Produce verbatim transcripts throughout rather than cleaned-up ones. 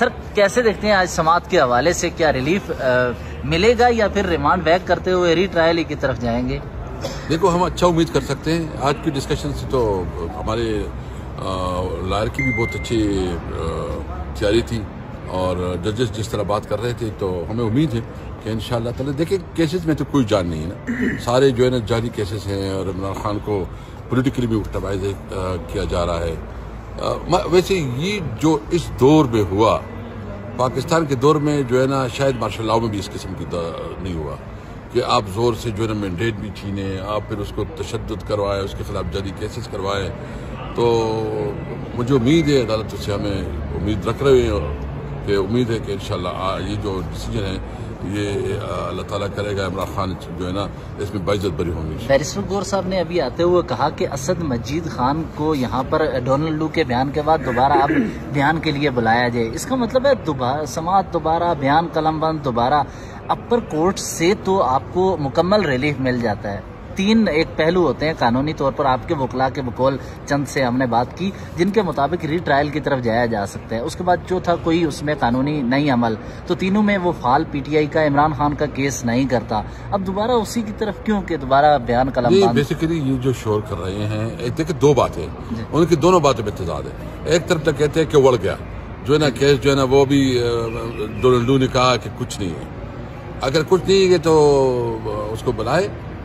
Sir कैसे देखते हैं आज समाअत के हवाले से, क्या रिलीफ आ, मिलेगा या फिर रिमांड बैक करते हुए रीट्रायल की तरफ जाएंगे? देखो, हम अच्छा उम्मीद कर सकते हैं। आज की डिस्कशन से तो हमारे लॉयर की भी बहुत अच्छी तैयारी थी और जजेस जिस तरह बात कर रहे थे, तो हमें उम्मीद है कि इंशाअल्लाह ताला। देखिए, केसेस में तो कोई जान नहीं है ना, सारे जो है ना जाली केसेस हैं और इमरान खान को पॉलिटिकली भी विक्टिमाइज किया जा रहा है। आ, वैसे ये जो इस दौर में हुआ, पाकिस्तान के दौर में जो है ना, शायद मार्शल लॉ में भी इस किस्म की नहीं हुआ कि आप जोर से जो है ना मैंडेट भी छीने, आप फिर उसको तशद्दुद करवाए, उसके खिलाफ जाली केसेस करवाए। तो मुझे उम्मीद है, अदालत से हमें उम्मीद रख रहे हैं कि उम्मीद है कि इंशाल्लाह ये जो डिसीजन है ये अल्लाह ताला करेगा, इमरान खान जो है ना इसमें बाइज्जत बरी होंगी। बैरिस्टर गौर साहब ने अभी आते हुए कहा कि असद मजीद खान को यहाँ पर डोनाल्ड लू के बयान के बाद दोबारा आप बयान के लिए बुलाया जाए। इसका मतलब है दोबारा समाअत, दोबारा बयान कलमबंद, दोबारा अपर कोर्ट से तो आपको मुकम्मल रिलीफ मिल जाता है। तीन एक पहलू होते हैं कानूनी तौर पर, आपके वकला के बकौल चंद से हमने बात की, जिनके मुताबिक रीट्रायल की तरफ जाया जा सकता है। उसके बाद जो था कोई उसमें कानूनी नहीं अमल, तो तीनों में वो फाल पीटीआई का इमरान खान का केस नहीं करता। अब दोबारा उसी की तरफ क्यों कि दोबारा बयान कलम? बेसिकली ये जो शोर कर रहे हैं, एक देखिए दो बातें, उनकी दोनों बातों में तजाद है। एक तरफ तक कहते हैं कि उड़ गया जो है ना केस, जो है ना वो भी डोनाल्ड लू ने कहा कि कुछ नहीं है। अगर कुछ नहीं है तो उसको बुलाए,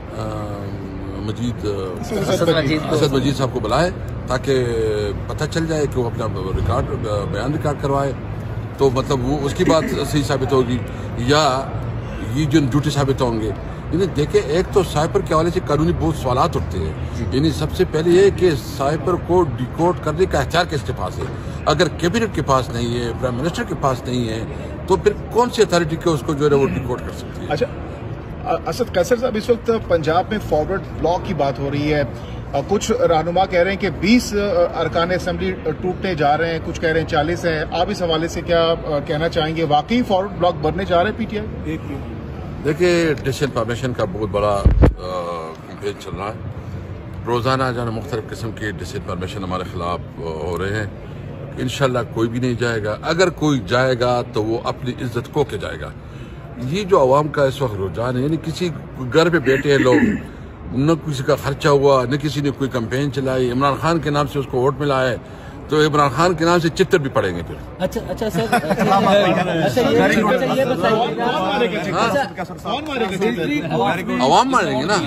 मजीद असद मजीद साहब को बुलाए ताकि पता चल जाए कि वो अपना रिकॉर्ड बयान रिकॉर्ड करवाए, तो मतलब वो उसकी बात सही साबित होगी या ये जो झूठे साबित होंगे। यानी देखिए, एक तो साइपर के हवाले से कानूनी बहुत सवालात उठते हैं। यानी सबसे पहले ये कि साइपर को डिकोड करने का अख्तियार किसके पास है? अगर कैबिनेट के पास नहीं है, प्राइम मिनिस्टर के पास नहीं है, तो फिर कौन सी अथॉरिटी के उसको जो है वो डिकोड कर सकती है? अच्छा असद कैसर साहब, इस वक्त पंजाब में फॉरवर्ड ब्लॉक की बात हो रही है। कुछ रहनुमा कह रहे हैं कि बीस अरकान असेंबली टूटने जा रहे हैं, कुछ कह रहे हैं चालीस हैं। आप इस हवाले से क्या कहना चाहेंगे? वाकई फॉरवर्ड ब्लॉक बनने जा रहे हैं पीटीआई? देखिए, डिसइंफॉर्मेशन का बहुत बड़ा कैंपेन चल रहा है। रोजाना जो है मुख्तलिफ किस्म के डिसइंफॉर्मेशन हमारे खिलाफ हो रहे हैं। इंशाल्लाह कोई भी नहीं जाएगा। अगर कोई जाएगा तो वो अपनी इज्जत खो के जाएगा। ये जो आवाम का इस वक्त रुझान है, यानी किसी घर पे बैठे हैं लोग, न किसी का खर्चा हुआ, न किसी ने कोई कैंपेन चलाई, इमरान खान के नाम से उसको वोट मिला है, तो इमरान खान के नाम से चित्तर भी पड़ेंगे फिर। अच्छा अच्छा सर, अवाम मारेंगे ना,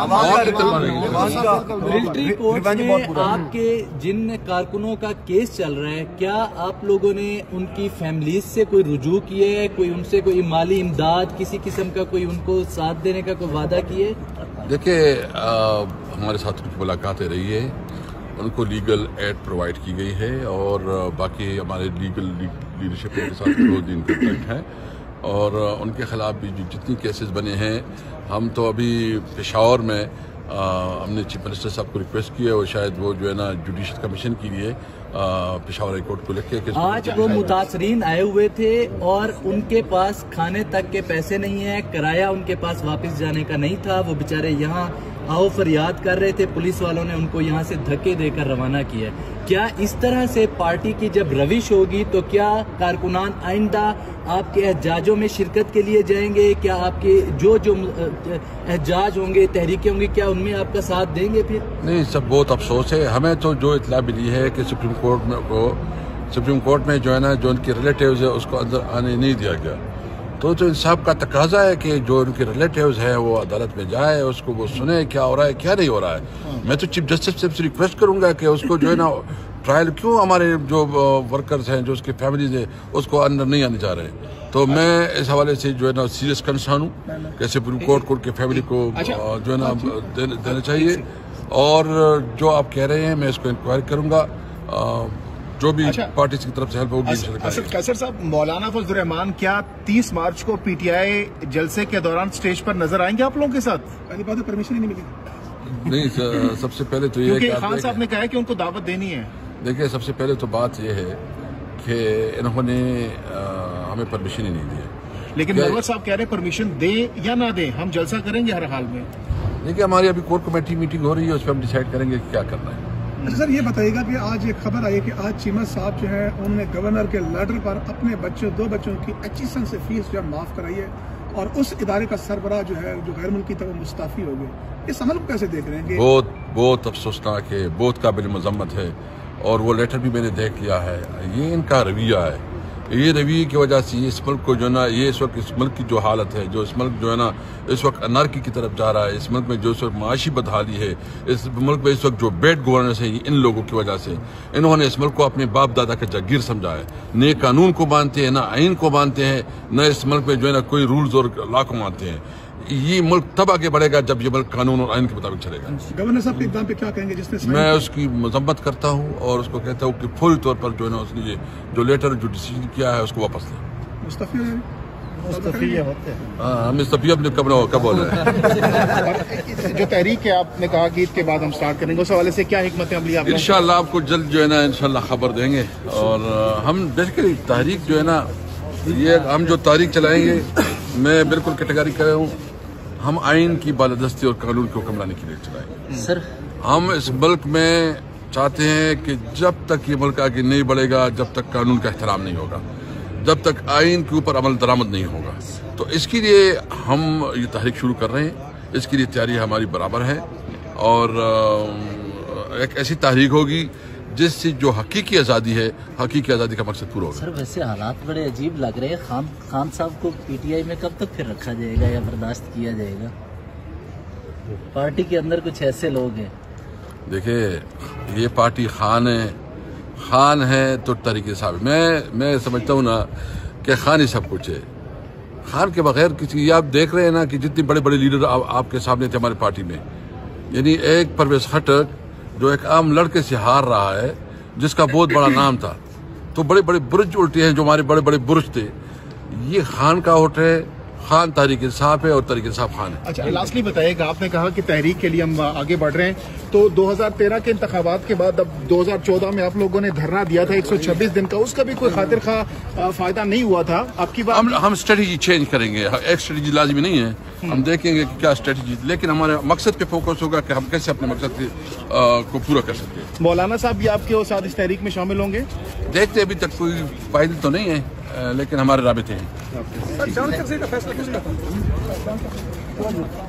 मिलिट्री कोर्ट में आपके जिन कारकुनों का केस चल रहा है, क्या आप लोगों ने उनकी फैमिलीज से कोई रुजू किए है? कोई उनसे कोई माली इमदाद किसी किस्म का कोई उनको साथ देने का कोई वादा किए? देखिए, हमारे साथ उनकी मुलाकातें रही है, उनको लीगल एड प्रोवाइड की गई है और बाकी हमारे लीगल लीडरशिप के साथ दो दिन कंटेक्ट है और उनके खिलाफ भी जितनी केसेस बने हैं, हम तो अभी पेशावर में आ, हमने चीफ मिनिस्टर साहब को रिक्वेस्ट की है और शायद वो जो है ना जुडिशल कमीशन के लिए पेशावर हाई कोर्ट को लिखे कि आज वो मुतासरीन आए हुए थे और उनके पास खाने तक के पैसे नहीं है, किराया उनके पास वापस जाने का नहीं था। वो बेचारे यहाँ आओ फरियाद कर रहे थे, पुलिस वालों ने उनको यहाँ से धक्के देकर रवाना किया। क्या इस तरह से पार्टी की जब रविश होगी तो क्या कारकुनान आइंदा आपके एहजाजों में शिरकत के लिए जाएंगे? क्या आपके जो जो एहजाज होंगे, तहरीकें होंगी, क्या उनमें आपका साथ देंगे? फिर नहीं, सब बहुत अफसोस है। हमें तो जो इतला मिली है कि सुप्रीम कोर्ट में को सुप्रीम कोर्ट में जो है ना, जो उनके रिलेटिव्स है उसको अंदर आने नहीं दिया गया। तो जो इंसाफ का तकाजा है कि जो उनके रिलेटिव्स है वो अदालत में जाए, उसको वो सुने क्या हो रहा है क्या नहीं हो रहा है। मैं तो चीफ जस्टिस से रिक्वेस्ट करूंगा कि उसको जो है ना ट्रायल, क्यों हमारे जो वर्कर्स हैं, जो उसकी फैमिलीज है, उसको अंदर नहीं आने जा रहे हैं। तो मैं इस हवाले से जो है ना सीरियस कंसर्न हूँ कि सुप्रीम कोर्ट कोर्ट की फैमिली को जो है ना देना चाहिए। और जो आप कह रहे हैं मैं इसको इंक्वायरी करूंगा, जो भी अच्छा, पार्टी की तरफ से हेल्प होगी। असद कैसर साहब, मौलाना फजल रहमान क्या तीस मार्च को पीटीआई जलसे के दौरान स्टेज पर नजर आएंगे आप लोगों के साथ? पहली बात, परमिशन ही नहीं मिली। नहीं, सबसे पहले तो ये खान साहब ने कहा है कि उनको दावत देनी है। देखिए, सबसे पहले तो बात यह है कि इन्होंने हमें परमिशन ही नहीं दी। लेकिन नरवर साहब कह रहे हैं परमिशन दे या ना दे, हम जलसा करेंगे हर हाल में। देखिए, हमारी अभी कोर कमेटी मीटिंग हो रही है, उस पर हम डिसाइड करेंगे कि क्या करना है। अच्छा सर, ये बताइएगा कि आज एक खबर आई है कि आज चीमा साहब जो है उन्होंने गवर्नर के लेटर पर अपने बच्चों दो बच्चों की एचईसन से फीस जो है माफ कराई है और उस इदारे का सरबराह जो है जो गैर मुल्की था वो मुस्ताफी हो गए। इस अमल को कैसे देख रहे हैं? बहुत बहुत अफसोसनाक है, बहुत काबिल मजम्मत है और वो लेटर भी मैंने देख लिया है। ये इनका रवैया है, ये रवैये की वजह से इस मुल्क को जो है ना, ये इस वक्त इस मुल्क की जो हालत है, जो इस मुल्क जो है ना इस वक्त अनारकी की तरफ जा रहा है, इस मुल्क में जो इस वक्त माशी बदहाली है, इस मुल्क में इस वक्त जो बेड गवर्नेंस है, इन लोगों की वजह से इन्होंने इस मुल्क को अपने बाप दादा का जागीर समझा है। न कानून को मानते हैं, न आइन को मानते हैं, न इस मुल्क में जो है ना कोई रूल्स और लॉ को मानते हैं। ये मुल्क तब आगे बढ़ेगा जब ये मुल्क कानून और आइन के मुताबिक चलेगा। गवर्नर साहब के इक़दाम पे क्या कहेंगे जिसने? मैं उसकी मजम्मत करता हूँ और उसको कहता हूँ कि फुल तौर पर जो है ना उसने ये जो लेटर जो डिसीजन किया है उसको वापस लें। मुस्तफी हम इस्तफी अपने कब कब बोल रहे हैं? जो तहरीक है आपने कहा कि ईद के बाद हम स्टार्ट करेंगे, उस हवाले से क्या हिकमत अमली आप? इंशाल्लाह आपको जल्द जो है ना इंशाल्लाह खबर देंगे। और हम बेसिकली तहरीक जो है ना, ये हम जो तारीख चलाएंगे, मैं बिल्कुल कैटेगरी कर रहा हूँ, हम आइन की बालादस्ती और कानून को हुक्म लाने के लिए चलाएंगे। सर, हम इस मुल्क में चाहते हैं कि जब तक ये मुल्क आगे नहीं बढ़ेगा, जब तक कानून का एहतराम नहीं होगा, जब तक आइन के ऊपर अमल दरामद नहीं होगा, तो इसके लिए हम ये तहरीक शुरू कर रहे हैं। इसके लिए तैयारी हमारी बराबर है और एक ऐसी तहरीक होगी जिससे जो हकीकी आज़ादी है, हकीकी आज़ादी का मकसद पूरा होगा। सर, वैसे हालात बड़े अजीब लग रहे हैं। खान खान साहब को पीटीआई में कब तक फिर रखा जाएगा या बर्दाश्त किया जाएगा? पार्टी के अंदर कुछ ऐसे लोग हैं। देखिए, ये पार्टी खान है, खान है तो तरीके साहब, मैं मैं समझता हूँ ना कि खान ही सब कुछ है। खान के बगैर किसी, आप देख रहे हैं ना कि जितने बड़े बड़े लीडर आ, आपके सामने थे हमारे पार्टी में, यानी एक परवेज खट्टर जो एक आम लड़के से हार रहा है, जिसका बहुत बड़ा नाम था, तो बड़े बड़े बुर्ज उल्टे हैं जो हमारे बड़े बड़े बुर्ज थे। ये खान का वोट है, खान तहरीक इंसाफ है और तहरीक इंसाफ खान है। अच्छा, लास्टली बताइएगा, आपने कहा कि तहरीक के लिए हम आगे बढ़ रहे हैं, तो दो हज़ार तेरह के इंतखाबात के बाद अब दो हज़ार चौदह में आप लोगों ने धरना दिया था एक सौ छब्बीस दिन का, उसका भी कोई खातिर खा फायदा नहीं हुआ था आपकी बात? हम हम स्ट्रेटेजी चेंज करेंगे, एक स्ट्रेटेजी लाजमी नहीं है, हम देखेंगे कि क्या स्ट्रेटेजी, लेकिन हमारे मकसद पे फोकस होगा कि हम कैसे अपने मकसद को पूरा कर सकते हैं। मौलाना साहब भी आपके साथ इस तहरीक में शामिल होंगे? देखते अभी तक कोई फायदे तो नहीं है, लेकिन हमारे राबिते हैं।